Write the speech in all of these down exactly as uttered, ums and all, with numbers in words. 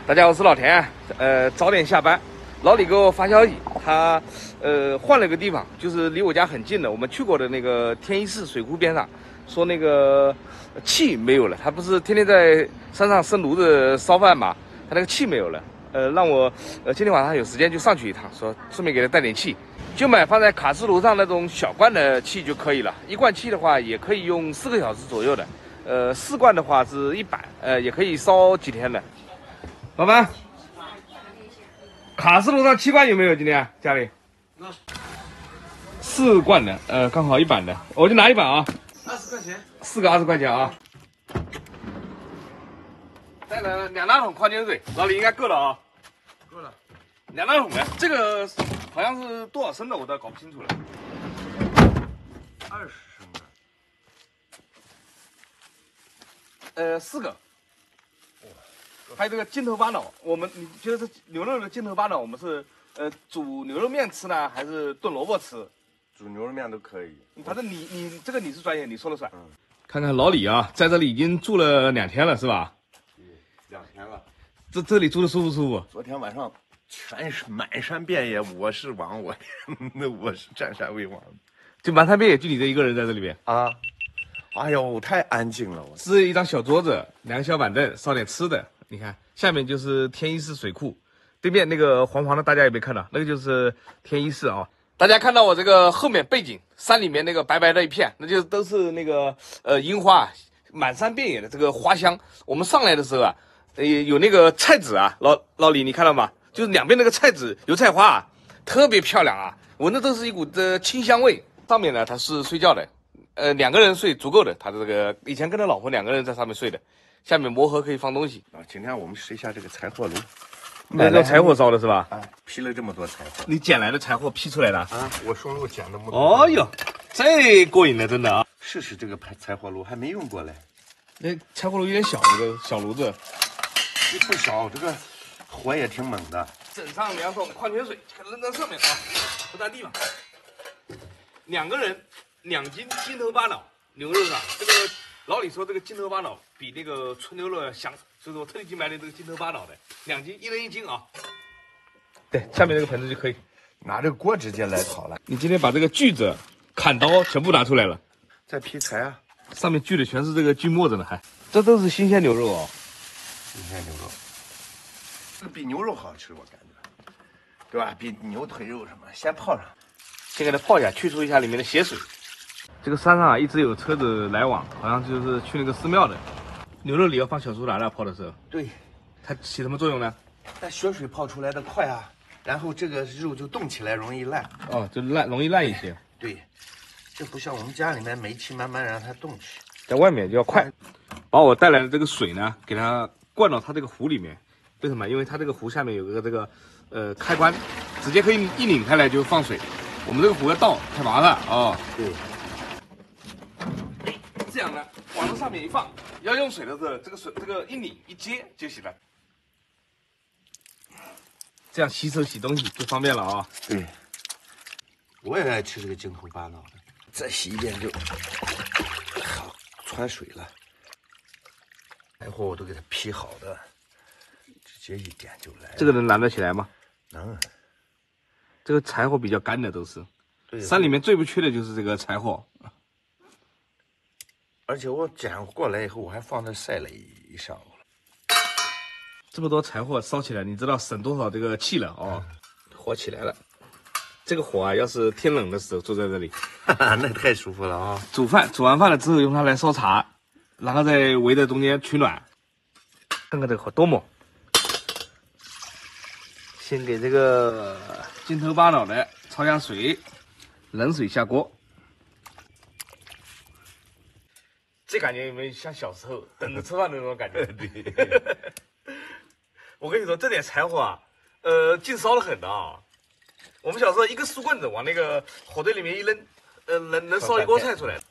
大家好，我是老田。呃，早点下班，老李给我发消息，他呃换了个地方，就是离我家很近的，我们去过的那个天一寺水库边上，说那个气没有了。他不是天天在山上生炉子烧饭嘛，他那个气没有了。呃，让我呃今天晚上有时间就上去一趟，说顺便给他带点气，就买放在卡式炉上那种小罐的气就可以了。一罐气的话，也可以用四个小时左右的。呃，四罐的话是一百，呃，也可以烧几天的。老板，卡式炉上七罐有没有？今天家里？那四罐的，呃，刚好一板的，我就拿一板啊。 二十块钱， 四个二十块钱啊。带了两大桶矿泉水，老李应该够了啊。 够了。 两大桶的，这个好像是多少升的，我倒搞不清楚了。 二十升的。 呃，四个。还有这个筋头巴脑，我们你觉得这牛肉的筋头巴脑，我们是呃煮牛肉面吃呢，还是炖萝卜吃？ 煮牛肉面都可以。 反正你你这个你是专业，你说了算。嗯。看看老李啊，在这里已经住了两天了，是吧？ 对，两天了。 这这里住的舒不舒服？ 昨天晚上全是满山遍野，我是王，我那我是占山为王。 就满山遍野就你这一个人在这里边啊？哎呦，太安静了！我是一张小桌子，两个小板凳，烧点吃的。你看，下面就是天一寺水库，对面那个黄黄的，大家有没有看到？那个就是天一寺啊。大家看到我这个后面背景，山里面那个白白的一片，那就都是那个呃樱花，满山遍野的这个花香。我们上来的时候啊，呃有那个菜籽啊，老老李你看到吗？就是两边那个菜籽油菜花啊，特别漂亮啊，闻的都是一股的清香味。上面呢，他是睡觉的，呃两个人睡足够的。他的这个以前跟他老婆两个人在上面睡的。下面磨合可以放东西啊！今天我们试一下这个柴火炉， 买了柴火烧的是吧？ 啊，劈了这么多柴火， 你捡来的柴火劈出来的啊？我顺路捡的木头。 哦哟，这过瘾了，真的啊！ 试试这个柴柴火炉，还没用过嘞。 那柴火炉有点小，这个小炉子， 这不小，这个火也挺猛的。 整上两桶矿泉水，扔在上面啊，不占地方。两个人，两斤筋头巴脑牛肉上，这个。老李说这个筋头巴脑比那个纯牛肉要香，所以说我特地去买点这个筋头巴脑的，两斤，一人一斤啊。对，下面这个盆子就可以拿这个锅直接来炒了。 你今天把这个锯子、砍刀全部拿出来了， 再劈柴啊！ 上面锯的全是这个锯末子呢，还这都是新鲜牛肉哦， 新鲜牛肉，这个比牛肉好吃，我感觉，对吧？比牛腿肉什么，先泡上， 先给它泡一下，去除一下里面的血水。这个山上啊，一直有车子来往，好像就是去那个寺庙的。牛肉里要放小苏打的，泡的时候。 对， 它起什么作用呢？ 那血水泡出来的快啊，然后这个肉就冻起来，容易烂。 哦，就烂，容易烂一些。 对，这不像我们家里面煤气慢慢让它冻去， 在外面就要快。把我带来的这个水呢，给它灌到它这个壶里面。为什么？因为它这个壶下面有个这个呃开关，直接可以一拧开来就放水。我们这个壶要倒太麻烦哦。 对。 这样呢，往这上面一放，要用水的时候，这个水这个一拧一接就行了。这样洗手洗东西就方便了啊。 对，我也爱吃这个筋头巴脑的，再洗一遍就好穿水了。柴火我都给它劈好的，直接一点就来。 这个能燃得起来吗？ 能。 这个柴火比较干的都是， 对， 山里面最不缺的就是这个柴火。 而且我捡过来以后，我还放那晒了一上午了。 这么多柴火烧起来，你知道省多少这个气了哦？火起来了，这个火啊，要是天冷的时候坐在这里， 哈哈，那太舒服了啊！ 煮饭，煮完饭了之后用它来烧茶，然后再围在中间取暖。看看这个火多猛！先给这个筋头巴脑的焯下水，冷水下锅。这感觉有没有像小时候等着吃饭的那种感觉？对，我跟你说，这点柴火啊，呃，劲烧的很的啊。我们小时候一个树棍子往那个火堆里面一扔，呃，能能烧一锅菜出来。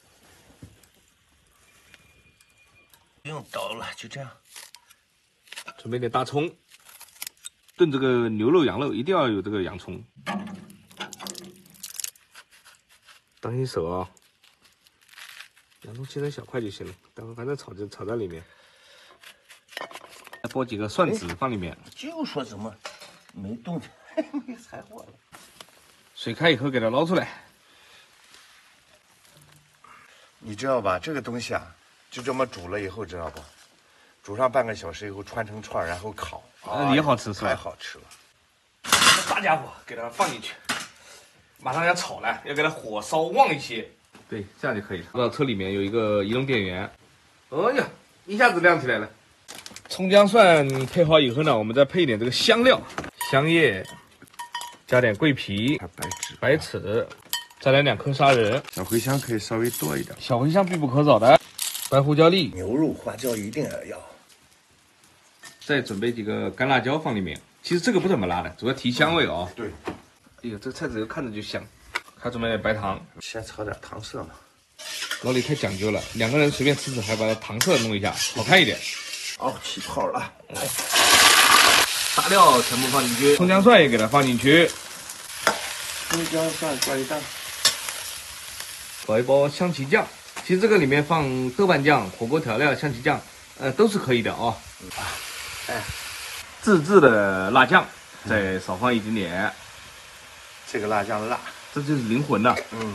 不用倒了，就这样。 准备点大葱，炖这个牛肉、羊肉一定要有这个洋葱。当心手啊！洋葱切成小块就行了，待会反正炒就炒在里面。 拨几个蒜子放里面。 就说怎么没动静，没柴火了。 水开以后给它捞出来。 你知道吧？这个东西啊，就这么煮了以后，知道不？煮上半个小时以后，穿成串，然后烤， 啊，也好吃是吧？ 太好吃了。 大家伙给它放进去，马上要炒了，要给它火烧旺一些。对，这样就可以了。到车里面有一个移动电源。哎呀，一下子亮起来了。葱姜蒜配好以后呢，我们再配一点这个香料，香叶，加点桂皮、 白芷、 白芷，再来两颗砂仁。 小茴香可以稍微多一点， 小茴香必不可少的。白胡椒粒， 牛肉花椒一定要要。 再准备几个干辣椒放里面。其实这个不怎么辣的，主要提香味哦。 对。 哎呦，这菜籽油看着就香。还准备点白糖， 先炒点糖色嘛。 老李太讲究了，两个人随便吃吃，还把糖色弄一下，好看一点。 哦，起泡了。 来，大料全部放进去，葱姜蒜也给它放进去。 葱姜蒜抓一蛋。 搞一包香旗酱，其实这个里面放豆瓣酱、火锅调料、香旗酱，呃，都是可以的哦。哎，自制的辣酱，再少放一点点。 这个辣酱辣， 这就是灵魂了。 嗯。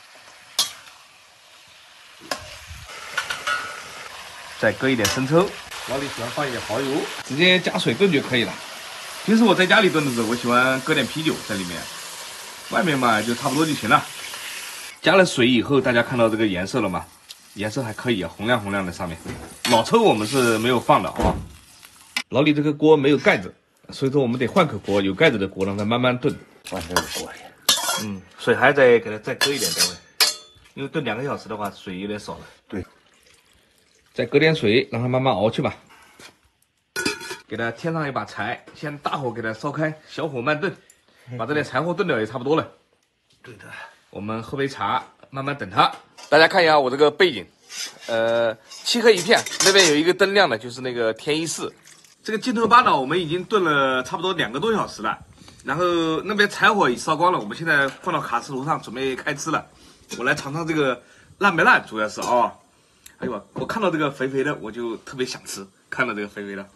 再搁一点生抽，老李喜欢放一点蚝油，直接加水炖就可以了。平时我在家里炖的时候，我喜欢搁点啤酒在里面，外面嘛就差不多就行了。加了水以后，大家看到这个颜色了吗？颜色还可以啊，红亮红亮的上面。老抽我们是没有放的啊。老李这个锅没有盖子，所以说我们得换口锅，有盖子的锅让它慢慢炖。 放这个锅里。 嗯，水还得给它再搁一点，待会，因为炖两个小时的话，水有点少了。 对。再搁点水，让它慢慢熬去吧。给它添上一把柴，先大火给它烧开，小火慢炖，把这点柴火炖掉也差不多了。 对的。 我们喝杯茶，慢慢等它。大家看一下我这个背景，呃，漆黑一片，那边有一个灯亮的，就是那个天一寺。这个金头巴脑我们已经炖了差不多两个多小时了，然后那边柴火已烧光了，我们现在放到卡式炉上准备开吃了。我来尝尝这个烂没烂，主要是啊、哦。哎呦，我看到这个肥肥的，我就特别想吃。看到这个肥肥的，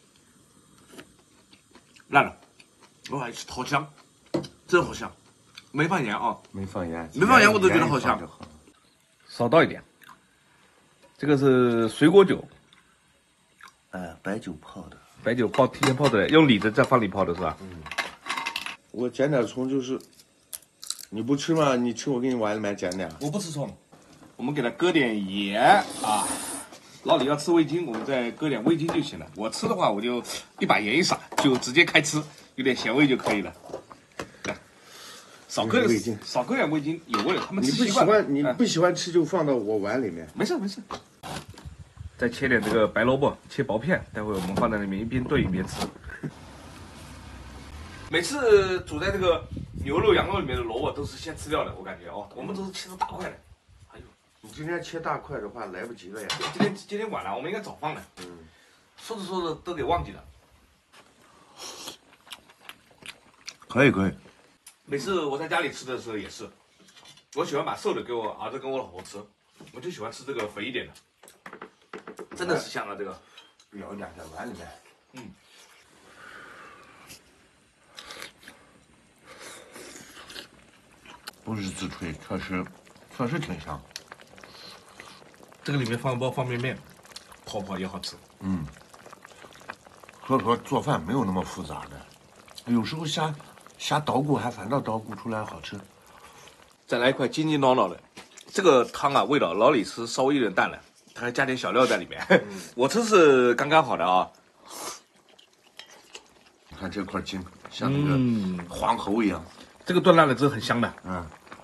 烂了，哇，好香，真好香，没放盐啊， 没放盐， 没放盐我都觉得好香。少倒一点，这个是水果酒， 呃，白酒泡的， 白酒泡提前泡的，用李子再放里泡的是吧？ 嗯，我捡点葱就是，你不吃吗？你吃我给你碗里面捡点。 我不吃葱。我们给它搁点盐啊，老李要吃味精，我们再搁点味精就行了。我吃的话，我就一把盐一撒，就直接开吃，有点咸味就可以了。来，少搁点味精，少搁点味精，有味。他们吃习惯了。 你不喜欢吃就放到我碗里面。 没事没事。再切点这个白萝卜，切薄片，待会我们放在里面一边炖一边吃。每次煮在这个牛肉、羊肉里面的萝卜都是先吃掉的，我感觉哦，我们都是切成大块的。 你今天切大块的话来不及了呀！ 今天今天晚了，我们应该早放的。嗯，说着说着都给忘记了。 可以可以。 每次我在家里吃的时候也是，我喜欢把瘦的给我儿子跟我老婆吃，我就喜欢吃这个肥一点的，真的是香啊这个。 舀两在碗里面。嗯。不是自吹，确实确实挺香。 这个里面放一包方便面，泡泡也好吃。 嗯，所以说做饭没有那么复杂的，有时候瞎瞎捣鼓还反倒捣鼓出来好吃。 再来一块筋筋道道的，这个汤啊味道老李吃稍微有点淡了，他还加点小料在里面。嗯、我吃是刚刚好的啊。 你看这块筋像那个黄喉一样， 嗯、这个炖烂了之后很香的。 嗯。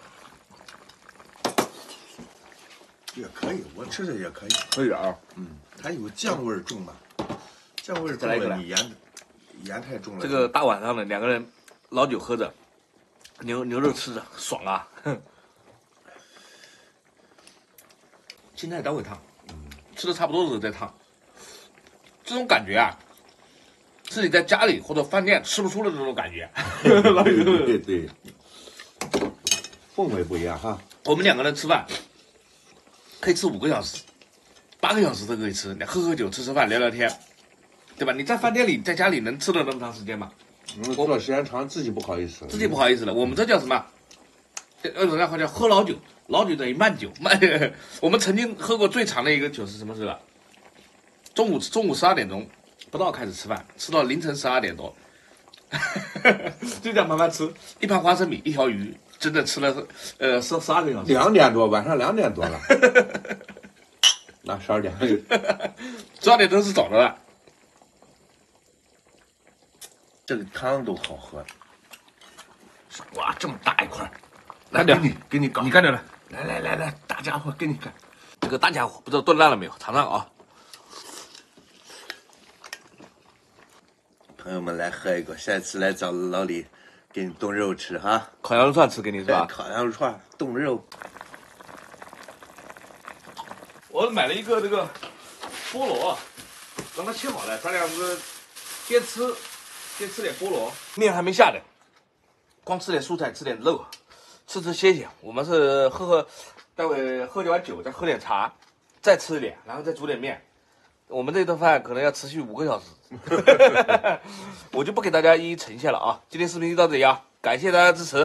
也可以，我吃的也可以， 可以啊。 嗯，它有酱味重嘛，酱味重了，你盐盐太重了。 这个大晚上的，两个人老酒喝着，牛牛肉吃着，爽啊！青菜待会烫，嗯，吃的差不多的时候再烫。这种感觉啊，是你在家里或者饭店吃不出的这种感觉。 对对对，氛围不一样哈。 我们两个人吃饭。可以吃五个小时，八个小时都可以吃，喝喝酒、吃吃饭、聊聊天， 对吧？你在饭店里，在家里能吃了那么长时间吗？ 我做时间长，自己不好意思了。 自己不好意思了。我们这叫什么？呃，人家话叫喝老酒，老酒等于慢酒。慢，我们曾经喝过最长的一个酒是什么时候？中午中午十二点钟不到开始吃饭，吃到凌晨十二点多，就这样慢慢吃，一盘花生米，一条鱼，真的吃了呃十十二个小时。 两点多，晚上两点多了。那十二点， 十二点钟是早的了。 这个汤都好喝。哇，这么大一块， 来点， 给你给你搞， 你干掉了。 来来来来，大家伙给你干。 这个大家伙不知道炖烂了没有？尝尝啊。 朋友们来喝一个，下次来找老李，给你炖肉吃哈。 烤羊肉串吃给你是吧？ 烤羊肉串、炖肉。 我买了一个这个菠萝，让它切好了，咱俩是边吃边吃点菠萝，面还没下的，光吃点蔬菜，吃点肉，吃吃歇歇。我们是喝喝，待会喝完酒再喝点茶，再吃一点，然后再煮点面。我们这顿饭可能要持续五个小时，我就不给大家一一呈现了啊。今天视频就到这里啊，感谢大家支持。